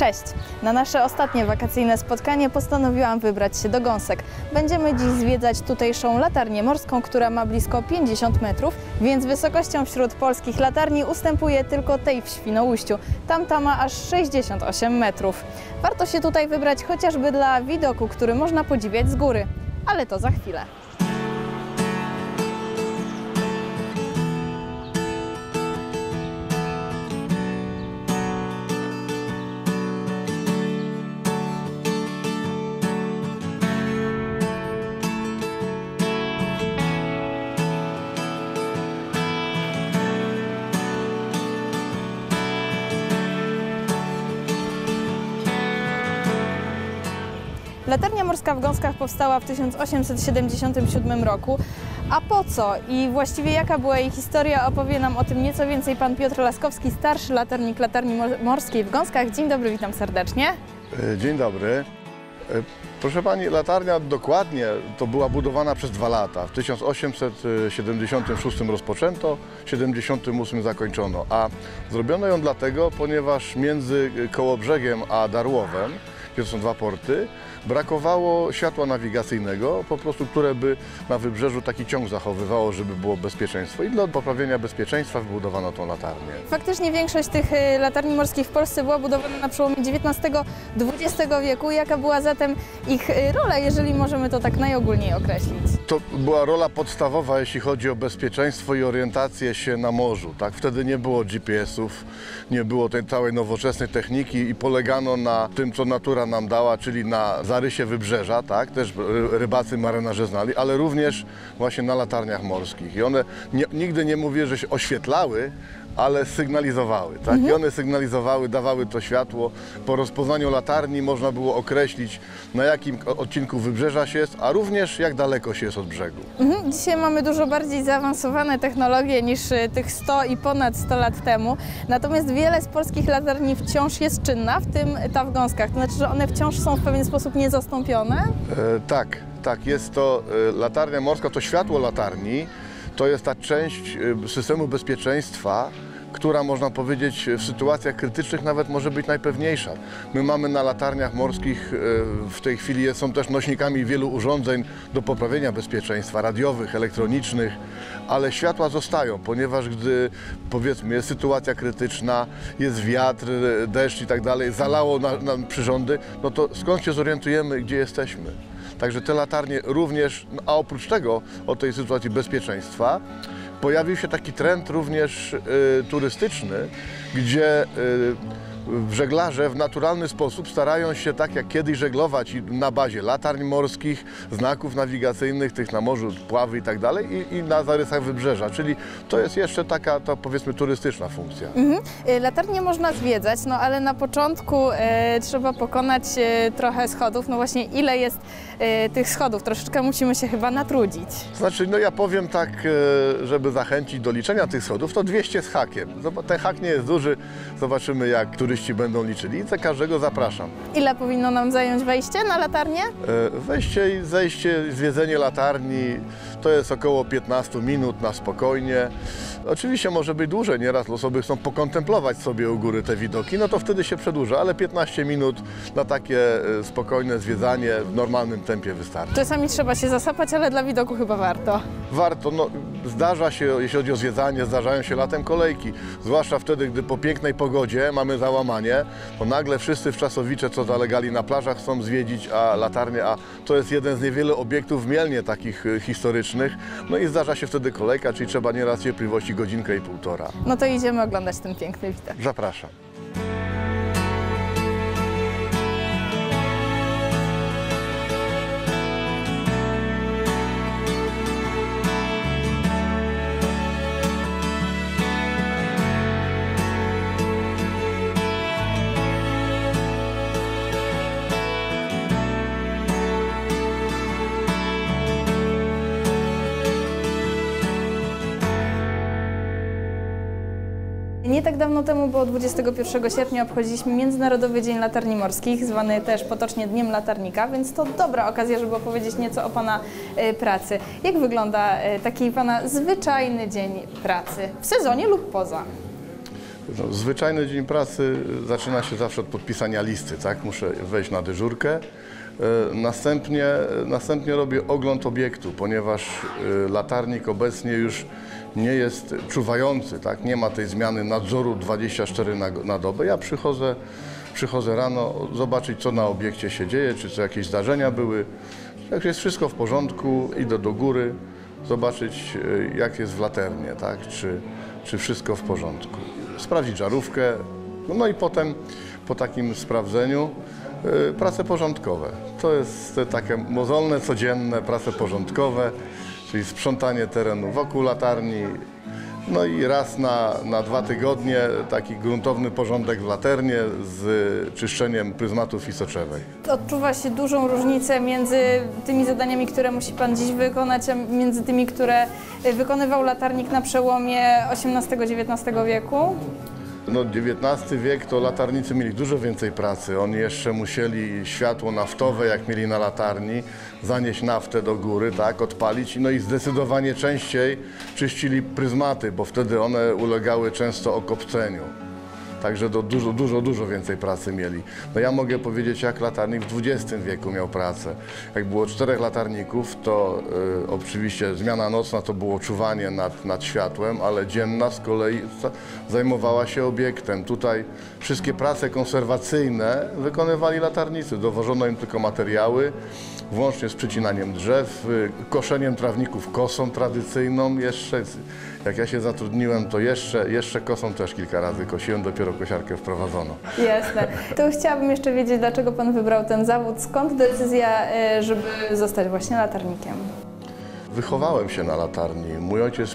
Cześć! Na nasze ostatnie wakacyjne spotkanie postanowiłam wybrać się do Gąsek. Będziemy dziś zwiedzać tutejszą latarnię morską, która ma blisko 50 metrów, więc wysokością wśród polskich latarni ustępuje tylko tej w Świnoujściu. Tamta ma aż 68 metrów. Warto się tutaj wybrać chociażby dla widoku, który można podziwiać z góry. Ale to za chwilę. Latarnia morska w Gąskach powstała w 1877 roku. A po co i właściwie jaka była jej historia, opowie nam o tym nieco więcej pan Piotr Laskowski, starszy latarnik Latarni Morskiej w Gąskach. Dzień dobry, witam serdecznie. Dzień dobry. Proszę pani, latarnia dokładnie to była budowana przez 2 lata. W 1876 rozpoczęto, w 1878 zakończono, a zrobiono ją dlatego, ponieważ między Kołobrzegiem a Darłowem, gdzie są 2 porty, brakowało światła nawigacyjnego, po prostu, które by na wybrzeżu taki ciąg zachowywało, żeby było bezpieczeństwo. I dla poprawienia bezpieczeństwa wybudowano tą latarnię. Faktycznie większość tych latarni morskich w Polsce była budowana na przełomie XIX-XX wieku. Jaka była zatem ich rola, jeżeli możemy to tak najogólniej określić? To była rola podstawowa, jeśli chodzi o bezpieczeństwo i orientację się na morzu. Tak? Wtedy nie było GPS-ów, nie było tej całej nowoczesnej techniki i polegano na tym, co natura nam dała, czyli na zarysie wybrzeża, tak? Też rybacy, marynarze znali, ale również właśnie na latarniach morskich. I one nigdy nie mówię, że się oświetlały, ale sygnalizowały, tak? I one sygnalizowały, dawały to światło. Po rozpoznaniu latarni można było określić, na jakim odcinku wybrzeża się jest, a również jak daleko się jest od brzegu. Dzisiaj mamy dużo bardziej zaawansowane technologie niż tych 100 i ponad 100 lat temu. Natomiast wiele z polskich latarni wciąż jest czynna, w tym ta w Gąskach. To znaczy, że one wciąż są w pewien sposób niezastąpione? Tak, jest to latarnia morska, to światło latarni. To jest ta część systemu bezpieczeństwa, która, można powiedzieć, w sytuacjach krytycznych nawet może być najpewniejsza. My mamy na latarniach morskich w tej chwili są też nośnikami wielu urządzeń do poprawienia bezpieczeństwa radiowych, elektronicznych, ale światła zostają, ponieważ gdy, powiedzmy, jest sytuacja krytyczna, jest wiatr, deszcz i tak dalej, zalało nam przyrządy, no to skąd się zorientujemy, gdzie jesteśmy? Także te latarnie również, a oprócz tego, o tej sytuacji bezpieczeństwa, pojawił się taki trend również turystyczny, gdzie żeglarze w naturalny sposób starają się, tak jak kiedyś, żeglować na bazie latarni morskich, znaków nawigacyjnych, tych na morzu, pławy i tak dalej, i na zarysach wybrzeża, czyli to jest jeszcze taka, powiedzmy, turystyczna funkcja. Latarnię można zwiedzać, no ale na początku trzeba pokonać trochę schodów. No właśnie, ile jest tych schodów? Troszeczkę musimy się chyba natrudzić. Znaczy, no ja powiem tak, żeby zachęcić do liczenia tych schodów, to 200 z hakiem. Ten hak nie jest duży, zobaczymy, jak turyści będą liczyli. Za każdego zapraszam. Ile powinno nam zająć wejście na latarnię? Wejście i zejście, zwiedzenie latarni to jest około 15 minut na spokojnie. Oczywiście może być dłużej, nieraz osoby chcą pokontemplować sobie u góry te widoki, no to wtedy się przedłuża, ale 15 minut na takie spokojne zwiedzanie w normalnym tempie wystarczy. Czasami trzeba się zasapać, ale dla widoku chyba warto. Warto, no zdarza się, jeśli chodzi o zwiedzanie, zdarzają się latem kolejki, zwłaszcza wtedy, gdy po pięknej pogodzie mamy załamanie, to nagle wszyscy wczasowicze, co zalegali na plażach, chcą zwiedzić latarnię, a to jest jeden z niewielu obiektów w Mielnie takich historycznych, no i zdarza się wtedy kolejka, czyli trzeba nieraz cierpliwości godzinkę i półtora. No to idziemy oglądać ten piękny widok. Zapraszam. Nie tak dawno temu, bo 21 sierpnia obchodziliśmy Międzynarodowy Dzień Latarni Morskich, zwany też potocznie Dniem Latarnika, więc to dobra okazja, żeby opowiedzieć nieco o Pana pracy. Jak wygląda taki Pana zwyczajny dzień pracy w sezonie lub poza? No, zwyczajny dzień pracy zaczyna się zawsze od podpisania listy, tak? Muszę wejść na dyżurkę. Następnie robię ogląd obiektu, ponieważ latarnik obecnie już nie jest czuwający, tak? Nie ma tej zmiany nadzoru 24 na dobę. Ja przychodzę rano zobaczyć, co na obiekcie się dzieje, czy co jakieś zdarzenia były. Jak jest wszystko w porządku, idę do góry, zobaczyć, jak jest w laternie, tak? Czy wszystko w porządku. Sprawdzić żarówkę, no i potem po takim sprawdzeniu prace porządkowe. To jest takie mozolne, codzienne prace porządkowe, czyli sprzątanie terenu wokół latarni, no i raz na 2 tygodnie taki gruntowny porządek w laternie z czyszczeniem pryzmatów i soczewej. Odczuwa się dużą różnicę między tymi zadaniami, które musi Pan dziś wykonać, a między tymi, które wykonywał latarnik na przełomie XVIII-XIX wieku? No, XIX wiek to latarnicy mieli dużo więcej pracy. Oni jeszcze musieli światło naftowe, jak mieli na latarni, zanieść naftę do góry, tak, odpalić, no i zdecydowanie częściej czyścili pryzmaty, bo wtedy one ulegały często okopceniu. Także dużo więcej pracy mieli. No ja mogę powiedzieć, jak latarnik w XX wieku miał pracę. Jak było 4 latarników, to oczywiście zmiana nocna to było czuwanie nad światłem, ale dzienna z kolei zajmowała się obiektem. Tutaj wszystkie prace konserwacyjne wykonywali latarnicy. Dowożono im tylko materiały, włącznie z przycinaniem drzew, koszeniem trawników kosą tradycyjną. Jeszcze, jak ja się zatrudniłem, to jeszcze kosą też kilka razy kosiłem, dopiero kosiarkę wprowadzono. Jasne. To chciałabym jeszcze wiedzieć, dlaczego Pan wybrał ten zawód, skąd decyzja, żeby zostać właśnie latarnikiem? Wychowałem się na latarni. Mój ojciec w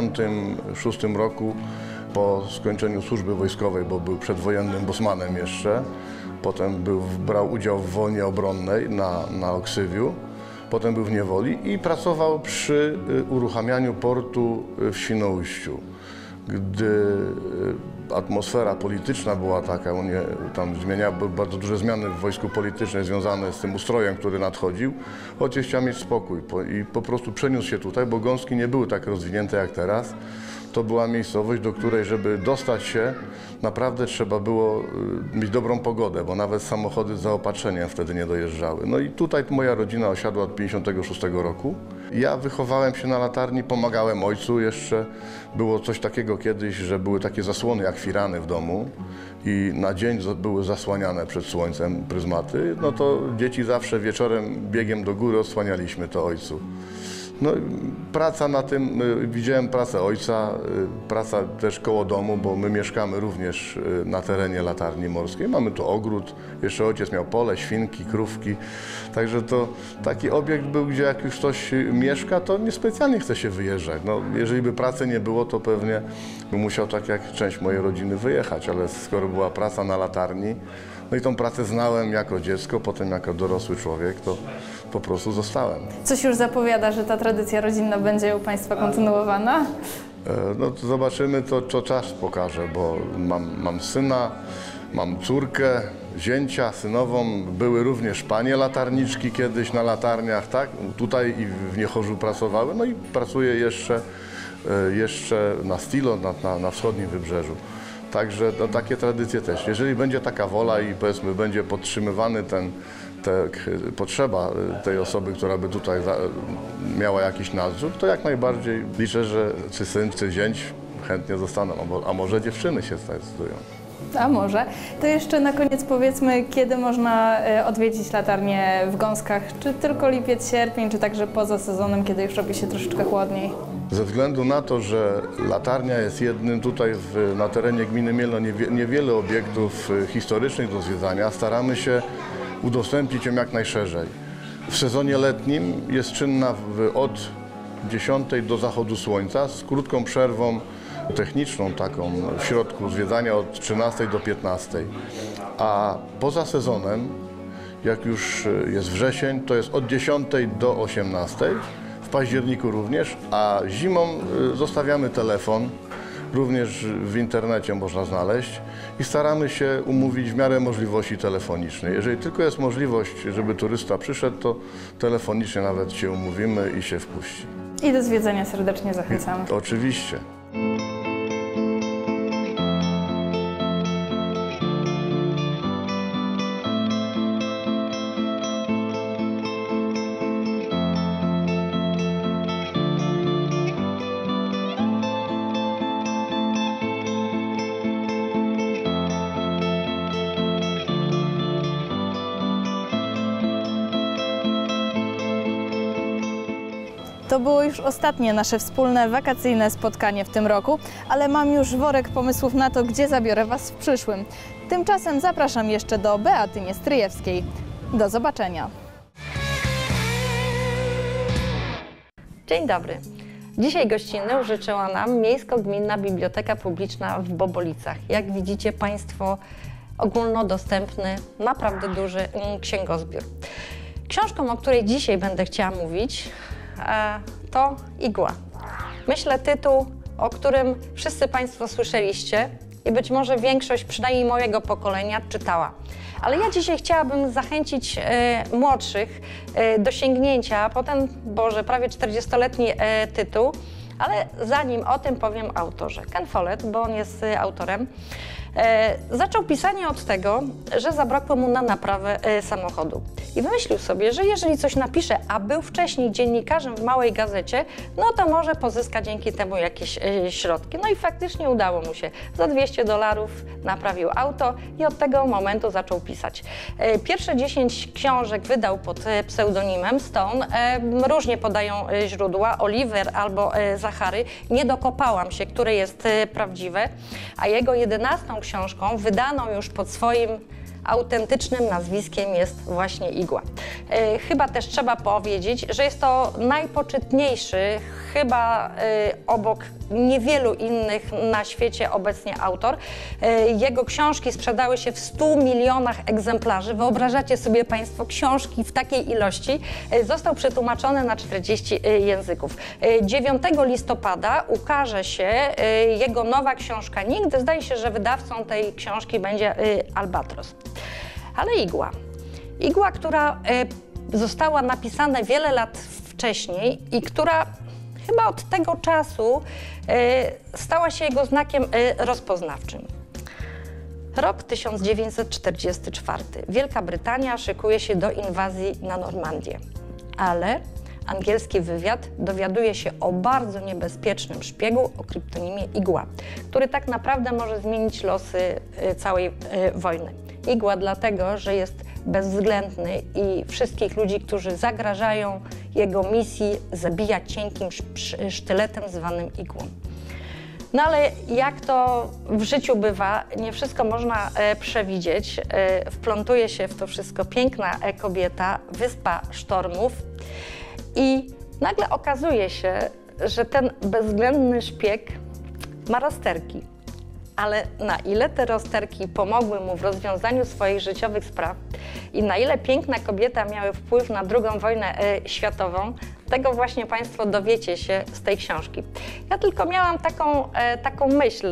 1956 roku, po skończeniu służby wojskowej, bo był przedwojennym bosmanem jeszcze, potem brał udział w wojnie obronnej na Oksywiu, potem był w niewoli i pracował przy uruchamianiu portu w Świnoujściu. Gdy atmosfera polityczna była taka, tam były bardzo duże zmiany w wojsku politycznym związane z tym ustrojem, który nadchodził, ojciec chciał mieć spokój i po prostu przeniósł się tutaj, bo gąski nie były tak rozwinięte jak teraz. To była miejscowość, do której, żeby dostać się, naprawdę trzeba było mieć dobrą pogodę, bo nawet samochody z zaopatrzeniem wtedy nie dojeżdżały. No i tutaj moja rodzina osiadła od 1956 roku. Ja wychowałem się na latarni, pomagałem ojcu jeszcze. Było coś takiego kiedyś, że były takie zasłony jak firany w domu i na dzień były zasłaniane przed słońcem pryzmaty. No to dzieci zawsze wieczorem biegiem do góry odsłanialiśmy to ojcu. No, praca na tym, widziałem pracę ojca, praca też koło domu, bo my mieszkamy również na terenie latarni morskiej. Mamy tu ogród, jeszcze ojciec miał pole, świnki, krówki. Także to taki obiekt był, gdzie jak już ktoś mieszka, to niespecjalnie chce się wyjeżdżać. No, jeżeli by pracy nie było, to pewnie by musiał, tak jak część mojej rodziny, wyjechać, ale skoro była praca na latarni, no i tą pracę znałem jako dziecko, potem jako dorosły człowiek, to po prostu zostałem. Coś już zapowiada, że ta tradycja rodzinna będzie u Państwa kontynuowana? No to zobaczymy, to czas pokaże, bo mam syna, mam córkę, zięcia, synową. Były również panie latarniczki kiedyś na latarniach, tak? Tutaj i w Niechorzu pracowały, no i pracuję jeszcze na Stilo, na wschodnim wybrzeżu. Także no, takie tradycje też. Jeżeli będzie taka wola i powiedzmy będzie podtrzymywany potrzeba tej osoby, która by tutaj miała jakiś nadzór, to jak najbardziej liczę, że czy syn, czy zięć chętnie zostaną, a może dziewczyny się zdecydują. A może. To jeszcze na koniec powiedzmy, kiedy można odwiedzić latarnię w Gąskach? Czy tylko lipiec, sierpień, czy także poza sezonem, kiedy już robi się troszeczkę chłodniej? Ze względu na to, że latarnia jest jednym tutaj na terenie gminy Mielno niewiele obiektów historycznych do zwiedzania, staramy się udostępnić ją jak najszerzej. W sezonie letnim jest czynna od 10 do zachodu słońca z krótką przerwą techniczną taką w środku zwiedzania od 13 do 15. A poza sezonem, jak już jest wrzesień, to jest od 10 do 18. W październiku również, a zimą zostawiamy telefon, również w internecie można znaleźć i staramy się umówić w miarę możliwości telefonicznej. Jeżeli tylko jest możliwość, żeby turysta przyszedł, to telefonicznie nawet się umówimy i się wpuści. I do zwiedzania serdecznie zachęcamy. Oczywiście. To było już ostatnie nasze wspólne wakacyjne spotkanie w tym roku, ale mam już worek pomysłów na to, gdzie zabiorę Was w przyszłym. Tymczasem zapraszam jeszcze do Beaty Niestryjewskiej. Do zobaczenia. Dzień dobry. Dzisiaj gościnę użyczyła nam Miejsko-Gminna Biblioteka Publiczna w Bobolicach. Jak widzicie Państwo, ogólnodostępny, naprawdę duży księgozbiór. Książką, o której dzisiaj będę chciała mówić, to Igła. Myślę, tytuł, o którym wszyscy Państwo słyszeliście i być może większość, przynajmniej mojego pokolenia, czytała. Ale ja dzisiaj chciałabym zachęcić młodszych do sięgnięcia po ten, prawie 40-letni tytuł, ale zanim o tym powiem autorze. Ken Follett, bo on jest autorem, zaczął pisanie od tego, że zabrakło mu na naprawę samochodu. I wymyślił sobie, że jeżeli coś napisze, a był wcześniej dziennikarzem w małej gazecie, no to może pozyska dzięki temu jakieś środki. No i faktycznie udało mu się. Za $200 naprawił auto i od tego momentu zaczął pisać. Pierwsze 10 książek wydał pod pseudonimem Stone. Różnie podają źródła, Oliver albo Zachary. Nie dokopałam się, które jest prawdziwe, a jego 11. książką, wydaną już pod swoim autentycznym nazwiskiem, jest właśnie Igła. Chyba też trzeba powiedzieć, że jest to najpoczytniejszy, chyba obok niewielu innych na świecie obecnie autor. Jego książki sprzedały się w 100 milionach egzemplarzy. Wyobrażacie sobie Państwo książki w takiej ilości? Został przetłumaczony na 40 języków. 9 listopada ukaże się jego nowa książka Nigdy. Zdaje się, że wydawcą tej książki będzie Albatros. Ale Igła. Igła, która została napisana wiele lat wcześniej i która chyba od tego czasu stała się jego znakiem rozpoznawczym. Rok 1944. Wielka Brytania szykuje się do inwazji na Normandię, ale angielski wywiad dowiaduje się o bardzo niebezpiecznym szpiegu o kryptonimie Igła, który tak naprawdę może zmienić losy całej wojny. Igła dlatego, że jest bezwzględny i wszystkich ludzi, którzy zagrażają jego misji, zabija cienkim sztyletem zwanym igłą. No ale jak to w życiu bywa, nie wszystko można przewidzieć. Wplątuje się w to wszystko piękna kobieta, wyspa sztormów i nagle okazuje się, że ten bezwzględny szpieg ma rozterki. Ale na ile te rozterki pomogły mu w rozwiązaniu swoich życiowych spraw i na ile piękna kobieta miały wpływ na II wojnę światową, tego właśnie Państwo dowiecie się z tej książki. Ja tylko miałam taką myśl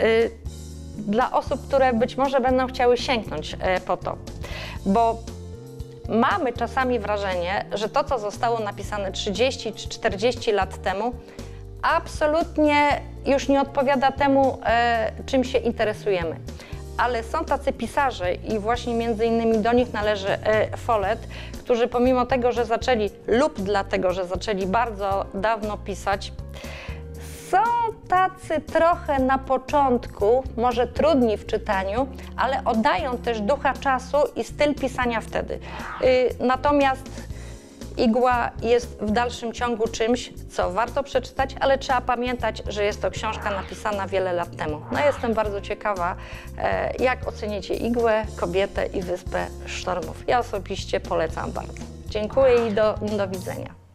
dla osób, które być może będą chciały sięgnąć po to, bo mamy czasami wrażenie, że to, co zostało napisane 30 czy 40 lat temu, absolutnie już nie odpowiada temu, czym się interesujemy. Ale są tacy pisarze i właśnie między innymi do nich należy Follett, którzy pomimo tego, że zaczęli lub dlatego, że zaczęli bardzo dawno pisać, są tacy trochę na początku, może trudni w czytaniu, ale oddają też ducha czasu i styl pisania wtedy. Natomiast Igła jest w dalszym ciągu czymś, co warto przeczytać, ale trzeba pamiętać, że jest to książka napisana wiele lat temu. No jestem bardzo ciekawa, jak ocenicie Igłę, kobietę i Wyspę Sztormów. Ja osobiście polecam bardzo. Dziękuję i do widzenia.